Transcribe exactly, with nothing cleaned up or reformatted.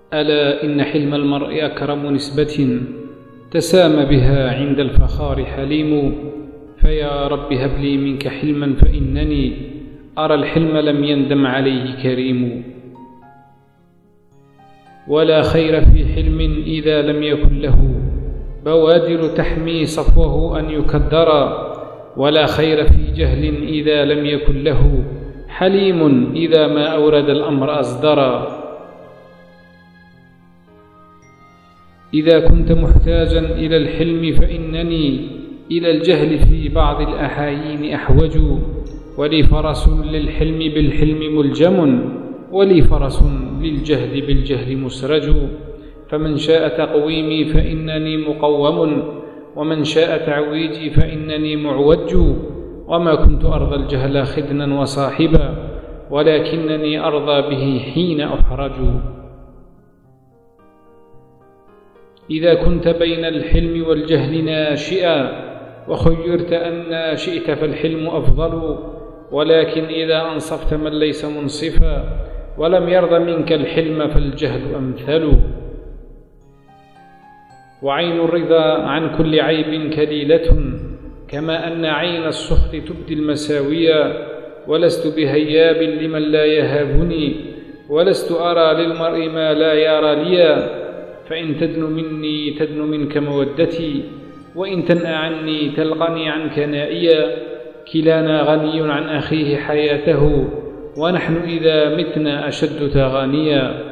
ألا إن حلم المرء أكرم نسبة تسام بها عند الفخار حليم. فيا رب هب لي منك حلما فإنني أرى الحلم لم يندم عليه كريم. ولا خير في حلم إذا لم يكن له بوادر تحمي صفوه أن يكدرا. ولا خير في جهل إذا لم يكن له حليم إذا ما أورد الأمر أصدرا. إذا كنت محتاجا إلى الحلم فإنني إلى الجهل في بعض الأحايين أحوج. ولي فرس للحلم بالحلم ملجم ولي فرس للجهل بالجهل مسرج. فمن شاء تقويمي فإنني مقوم ومن شاء تعويجي فإنني معوج. وما كنت أرضى الجهل خدنا وصاحبا ولكنني أرضى به حين أحرج. إذا كنت بين الحلم والجهل ناشئا وخيرت أن شئت فالحلم أفضل. ولكن إذا أنصفت من ليس منصفا ولم يرض منك الحلم فالجهل أمثل. وعين الرضا عن كل عيب كليلة كما أن عين السخط تبدي المساوية. ولست بهياب لمن لا يهابني ولست أرى للمرء ما لا يرى لي. فإن تدن مني تدن منك مودتي وإن تنأ عني تلقني عنك نائيا. كلانا غني عن أخيه حياته ونحن إذا متنا أشد تغانيا.